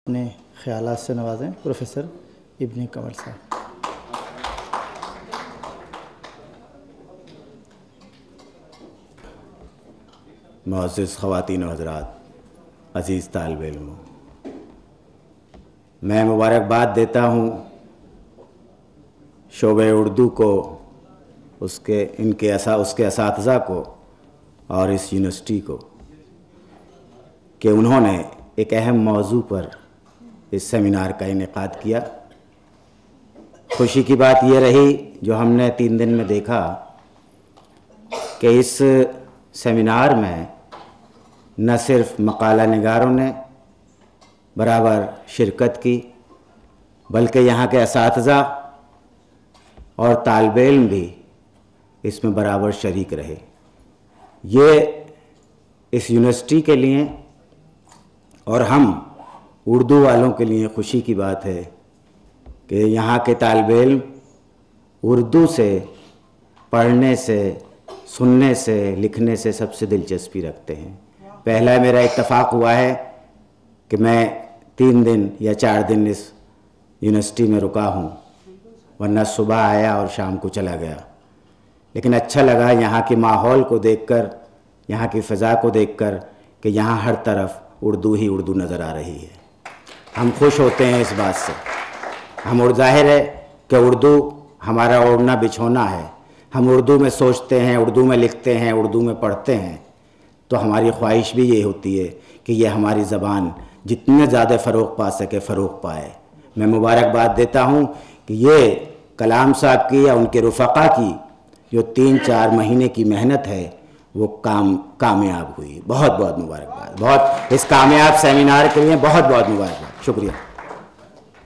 اپنے خیالات سے نوازیں پروفیسر ابن قمر صاحب۔ معزز خواتین و حضرات، عزیز طالب علموں، میں مبارکباد دیتا ہوں شعبہ اردو کو، اس کے اساتذہ کو اور اس یونیورسٹی کو کہ انہوں نے ایک اہم موضوع پر اس سیمینار کا انعقاد کیا۔ خوشی کی بات یہ رہی جو ہم نے 3 دن میں دیکھا کہ اس سیمینار میں نہ صرف مقالہ نگاروں نے برابر شرکت کی، بلکہ یہاں کے اساتذہ اور طالب علم بھی اس میں برابر شریک رہے۔ یہ اس یونیورسٹی کے لیے اور ہم اردو والوں کے لیے خوشی کی بات ہے کہ یہاں کے طالب علم اردو سے پڑھنے سے، سننے سے، لکھنے سے سب سے دلچسپی رکھتے ہیں۔ پہلا میرا اتفاق ہوا ہے کہ میں 3 دن یا 4 دن اس یونیورسٹی میں رکا ہوں، ورنہ صبح آیا اور شام کو چلا گیا، لیکن اچھا لگا یہاں کے ماحول کو دیکھ کر، یہاں کی فضا کو دیکھ کر کہ یہاں ہر طرف اردو ہی اردو نظر آ رہی ہے۔ ہم خوش ہوتے ہیں اس بات سے۔ ظاہر ہے کہ اردو ہمارا اوڑھنا بچھونا ہے، ہم اردو میں سوچتے ہیں، اردو میں لکھتے ہیں، اردو میں پڑھتے ہیں، تو ہماری خواہش بھی یہ ہوتی ہے کہ یہ ہماری زبان جتنے زیادہ فروغ پا سکے فروغ پائے۔ میں مبارکباد دیتا ہوں کہ یہ کلام صاحب کی یا ان کے رفقا کی جو 3-4 مہینے کی محنت ہے وہ کامیاب ہوئی۔ بہت بہت مبارکباد، اس کامیاب سیمینار کے لیے بہت بہت مبارکباد، شکریہ۔